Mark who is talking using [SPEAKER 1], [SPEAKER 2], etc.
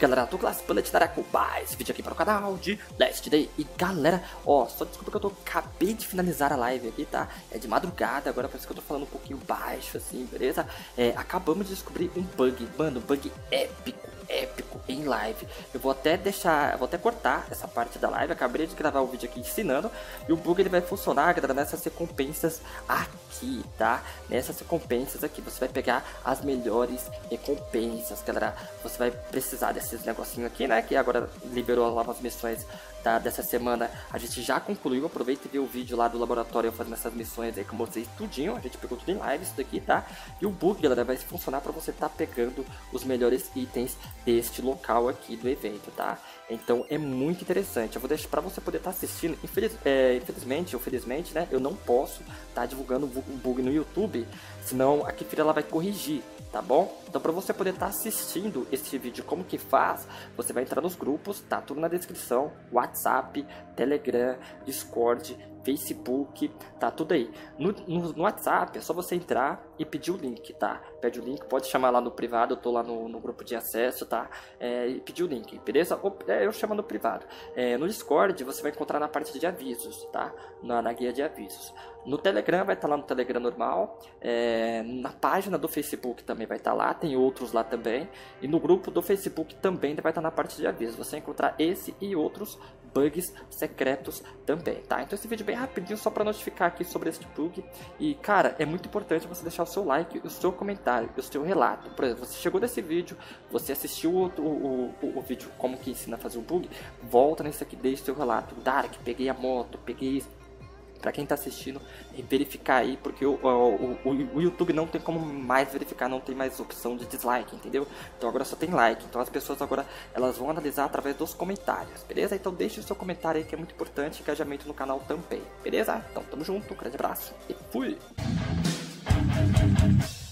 [SPEAKER 1] galera, Douglas Bullet Daracubá, esse vídeo aqui para o canal de Last Day. E galera, ó, só desculpa que eu acabei de finalizar a live aqui, tá? É de madrugada, agora por isso que eu tô falando um pouquinho baixo, assim, beleza? Acabamos de descobrir um bug, mano, um bug épico em live. Eu vou até cortar essa parte da live. Acabei de gravar o vídeo aqui ensinando. E o bug ele vai funcionar, galera, nessas recompensas aqui, tá? Nessas recompensas aqui, você vai pegar as melhores recompensas, galera. Você vai precisar desses negocinhos aqui, né? Que agora liberou as novas missões dessa semana. A gente já concluiu. Aproveita e vê o vídeo lá do laboratório eu fazendo essas missões aí que eu mostrei tudinho. A gente pegou tudo em live isso daqui, tá? E o bug, galera, vai funcionar para você estar pegando os melhores itens deste local aqui do evento, tá? Então é muito interessante. Eu vou deixar para você poder estar assistindo. Infelizmente, ou felizmente, né? Eu não posso estar divulgando o bug no YouTube, senão a Kefira ela vai corrigir, tá bom? Então para você poder estar assistindo esse vídeo como que faz, você vai entrar nos grupos, tá tudo na descrição, WhatsApp, Telegram, Discord, Facebook, tá tudo aí. No WhatsApp é só você entrar e pedir o link, tá? Pede o link, pode chamar lá no privado, eu tô lá no grupo de acesso, tá? E pedir o link, beleza? Eu chamo no privado. No Discord você vai encontrar na parte de avisos, tá? Na guia de avisos. No Telegram vai estar lá no Telegram normal, na página do Facebook também vai estar lá, tem outros lá também, e no grupo do Facebook também vai estar na parte de avisos, você vai encontrar esse e outros bugs secretos também, tá? Então esse vídeo bem rapidinho só para notificar aqui sobre este bug, e cara, é muito importante você deixar o seu like, o seu comentário, o seu relato. Por exemplo, você chegou nesse vídeo, você assistiu o vídeo como que ensina a fazer o bug, volta nesse aqui, deixa o seu relato, Dark, peguei a moto, peguei isso. Pra quem tá assistindo, verificar aí, porque o YouTube não tem como mais verificar, não tem mais opção de dislike, entendeu? Então agora só tem like, então as pessoas agora elas vão analisar através dos comentários, beleza? Então deixe o seu comentário aí que é muito importante, engajamento no canal também, beleza? Então tamo junto, um grande abraço e fui!